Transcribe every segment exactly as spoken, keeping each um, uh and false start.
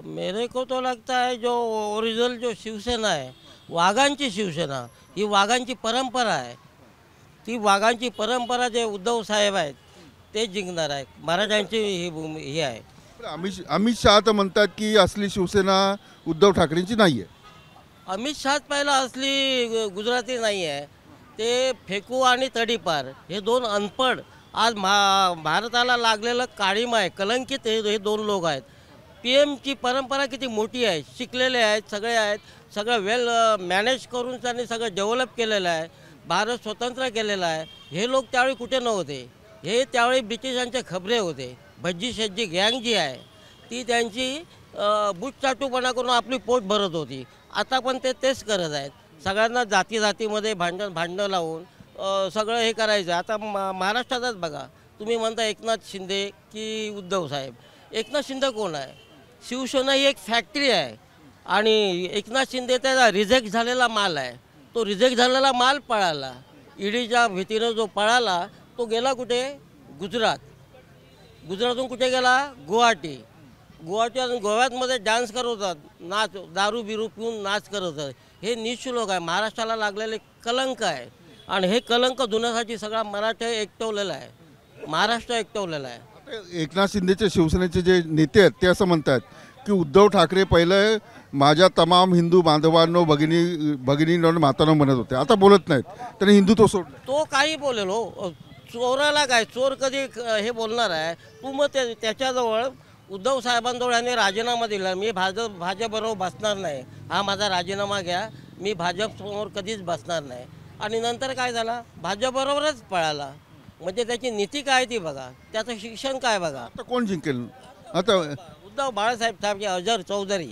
मेरे को तो लगता है जो ओरिजिनल जो शिवसेना है, वाघांची शिवसेना, ही वाघांची परंपरा आहे. ती वाघांची परंपरा जे उद्धव साहेब आहेत ते जिंकणार आहे. मराठ्यांची ही भूमी ही आहे. पण अमित अमित शहा तर म्हणतात की असली शिवसेना उद्धव ठाकरेंची नाही आहे. अमित शहा पहिला असली गु- गुजराती नाही आहे. ते फेकू आणि तडीपार हे दोन अनपढ आज महा भारताला लागलेलं काळीमा आहे, कलंकित हे हे दोन लोक आहेत. पी एमची परंपरा किती मोठी आहे, शिकलेले आहेत, सगळे आहेत, सगळं वेल मॅनेज करून त्यांनी सगळं डेव्हलप केलेलं आहे. भारत स्वतंत्र केलेला आहे. हे लोक त्यावेळी कुठे नव्हते. हे त्यावेळी ब्रिटिशांचे खबरे होते. भज्जी शेज्जी गँग जी आहे ती त्यांची बुटचाटूपणा करून आपली पोट भरत होती. आता पण ते तेच करत आहेत. सगळ्यांना जाती जातीमध्ये भांडण भांडणं लावून अ, सगळं हे करायचं. आता मा महाराष्ट्रातच बघा, तुम्ही म्हणता एकनाथ शिंदे की उद्धव साहेब. एकनाथ शिंदे कोण आहे? शिवसेना ही एक फॅक्टरी आहे आणि एकनाथ शिंदे त्याचा रिजेक्ट झालेला माल आहे. तो रिजेक्ट झालेला माल पळाला. ईडीच्या भीतीनं जो पळाला तो गेला कुठे? गुजरात. गुजरातून कुठे गेला? गुवाहाटी. गुवाहाटी आणि गोव्यामध्ये डान्स करत होतात, नाच दारू बिरू पिऊन नाच करत होतात. हे नीच लोक आहे. महाराष्ट्राला लागलेले कलंक आहे आणि हे कलंक धुण्यासाठी सगळा मराठा एकटवलेला आहे, महाराष्ट्र एकटवलेला आहे. आता एकनाथ शिंदेचे शिवसेनेचे जे नेते आहेत ते असं म्हणतात की उद्धव ठाकरे पहिले माझ्या तमाम हिंदू बांधवांनो भगिनी भगिनींनो मातांनो म्हणत होते, आता बोलत नाहीत. त्यांनी हिंदुत्व सोडलं. तो काही बोलेल हो. चोराला काय, चोर कधी क- हे बोलणार आहे? तू मग त्या त्याच्याजवळ उद्धव साहेबांजवळ यांनी राजीनामा दिला, मी भाजप भाजपबरोबर बसणार नाही, हा माझा राजीनामा घ्या, मी भाजपसमोर कधीच बसणार नाही. आणि नंतर काय झाला? भाजपबरोबरच पळाला. म्हणजे त्याची नीती काय ती बघा, त्याचं शिक्षण काय बघा. आता कोण जिंकेल? आता उद्धव बाळासाहेब ठाकरे, अजर चौधरी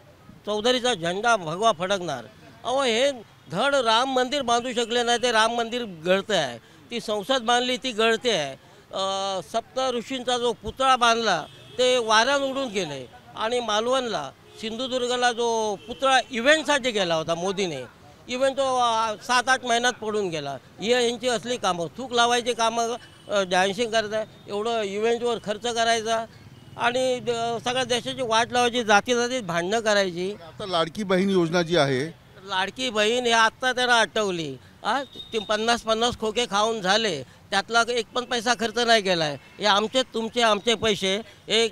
चौधरीचा झेंडा भगवा फडकणार. अहो हे धड राम मंदिर बांधू शकले नाही, ते राम मंदिर गळतं आहे. ती संसद बांधली ती गळते आहे. अ, सप्त ऋषींचा जो पुतळा बांधला ते वाऱ्यात उडून गेले. आणि मालवणला सिंधुदुर्गला जो पुतळा इव्हेंटसाठी गेला होता मोदीने, इव्हेंट तो अ, सात आठ महिन्यात पडून गेला. ही यांची असली कामं, थूक लावायची कामं, डॅन्सिंग करता, एवढं इव्हेंटवर खर्च करायचा आणि द- सगळ्या देशाची वाट लावायची, जाती जातीत भांडणं करायची. आता लाडकी बहीण योजना जी आहे लाडकी बहीण हे आत्ता त्यांना आठवली. आ ते पन्नास पन्नास खोके खाऊन झाले, त्यातला एक पण पैसा खर्च नाही केला आहे. हे आमचे तुमचे आमचे पैसे एक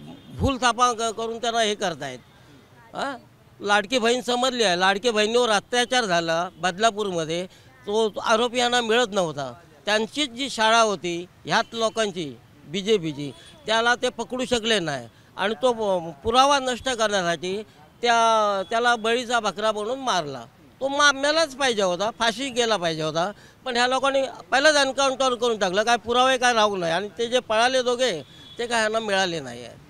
भूलथापा क- करून त्यांना हे करतायत. हां, लाडकी बहीण समजली आहे. लाडकी बहिणीवर अत्याचार झाला बदलापूरमध्ये, तो आरोपी यांना मिळत नव्हता. त्यांचीच जी शाळा होती ह्यात लोकांची बी जे पीची, त्याला ते पकडू शकले नाही. आणि तो प- पुरावा नष्ट करण्यासाठी त्या त्याला बळीचा बकरा बनवून मारला. तो मारण्यालाच पाहिजे होता, फाशी गेला पाहिजे होता. पण ह्या लोकांनी पहिलाच एन्काउंटर करून टाकलं. काय पुरावे काय राहू नाही. आणि ते जे पळाले दोघे ते काय ह्यांना मिळाले नाही आहे.